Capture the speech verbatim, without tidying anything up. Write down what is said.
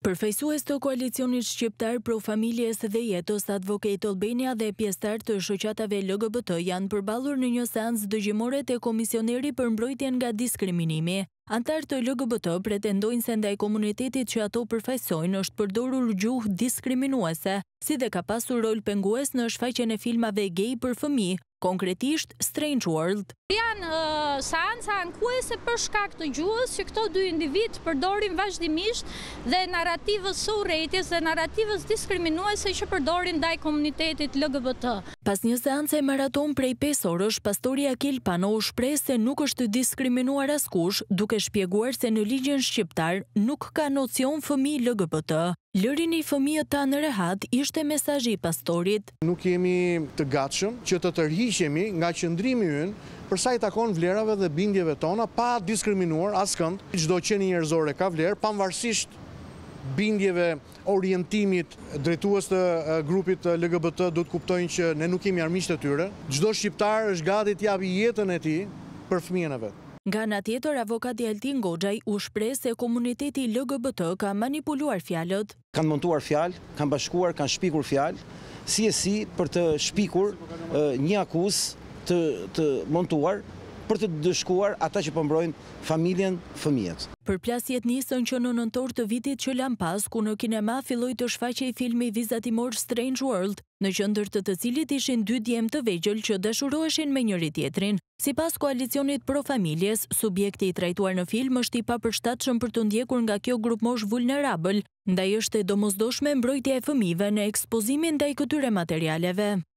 Përfaqësues të koalicionit shqiptar Pro Familjes dhe Jetës, Advokate Albania dhe pjesëtar të shoqatave L G B T janë përballur në një seancë dëgjimore te Komisioneri për Mbrojtjen nga Diskriminimi. Antarë të L G B T pretendojnë se ndaj komunitetit që ato përfaqësojnë është përdorur gjuhë diskriminuese, si dhe ka pasur rol pengues në shfaqjen e filmave gay për fëmijë, konkretisht Strange World. Janë uh, seanca ankuese për shkak të gjuhës që këto dy individ përdorin vazhdimisht dhe narrativës së urrëties dhe narrativës diskriminuese që përdorin ndaj komunitetit L G B T. Pas një seance maraton prej pesë orësh, pastori Akil Pano u shpreh se nuk është diskriminuar askush, duke shpjeguar se në ligjin shqiptar nuk ka nocion fëmijë L G B T. Lërini fëmijët ta në rehat ishte mesazhi i pastorit. Nuk jemi të gatshëm që të tërhiqemi nga qëndrimi ynë për sa i takon vlerave dhe bindjeve tona, pa diskriminuar askënd. Çdo qenie njerëzore ka vlerë, pavarësisht bindjeve, orientimit. Drejtues të grupit L G B T do të kuptojnë që ne nuk jemi armiqtë të tyre. Çdo shqiptar është gati të japë jetën e tij për fëmijën e vet. Nga ana tjetër, avokati Altin Goxhaj u shpreh se komuniteti L G B T ka manipuluar fjalët. Kanë montuar fjalë, kanë bashkuar, kanë shpikur fjalë, si e si për të shpikur uh, një akuzë të, të montuar për të dëshkuar ata që përmbrojnë familjen, fëmijët. Përplasjet nisën që në nëntor të vitit që lan pas, ku në kinema filloi të shfaqej filmi vizatimor Strange World, në qendër të të cilit ishin dy djemë të vegjël që dashuroheshin me njëri tjetrin. Sipas koalicionit Pro Familjes, subjekti i trajtuar në film është i papërshtatshëm për të ndjekur nga kjo grup mosh vulnerabël, ndaj është e domosdoshme mbrojtja e fëmijëve në ekspozimin ndaj këtyre materialeve.